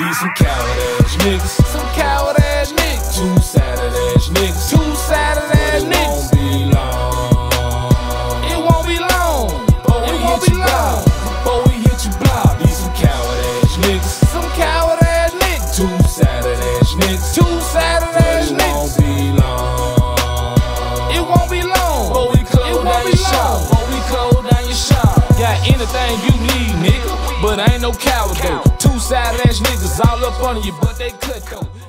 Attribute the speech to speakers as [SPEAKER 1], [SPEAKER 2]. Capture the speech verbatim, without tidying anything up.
[SPEAKER 1] These some coward ass niggas.
[SPEAKER 2] Some coward ass niggas.
[SPEAKER 1] Two sided ass niggas.
[SPEAKER 2] Two sided ass
[SPEAKER 1] But it
[SPEAKER 2] niggas.
[SPEAKER 1] won't be long.
[SPEAKER 2] It won't be long.
[SPEAKER 1] Before we
[SPEAKER 2] It won't
[SPEAKER 1] hit
[SPEAKER 2] be
[SPEAKER 1] you
[SPEAKER 2] long.
[SPEAKER 1] block. Before we hit you block. These some coward ass niggas.
[SPEAKER 2] Some coward ass niggas.
[SPEAKER 1] Two sided ass niggas.
[SPEAKER 2] Two sided
[SPEAKER 1] But
[SPEAKER 2] ass
[SPEAKER 1] it
[SPEAKER 2] niggas.
[SPEAKER 1] won't be long.
[SPEAKER 2] It won't be long.
[SPEAKER 1] Before we
[SPEAKER 2] It
[SPEAKER 1] close
[SPEAKER 2] won't
[SPEAKER 1] down
[SPEAKER 2] be
[SPEAKER 1] your shop.
[SPEAKER 2] long.
[SPEAKER 1] Before we close down your shop.
[SPEAKER 2] Got anything you need, nigga, but I ain't no coward though. Two sided ass niggas all up under you, but they cut though.